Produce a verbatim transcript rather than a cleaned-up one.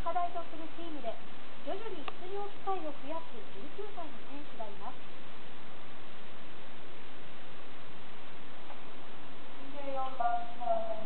課題とするチームで徐々に出場機会を増やすじゅうきゅうさいの選手がいます。 にじゅうよんばんフォワード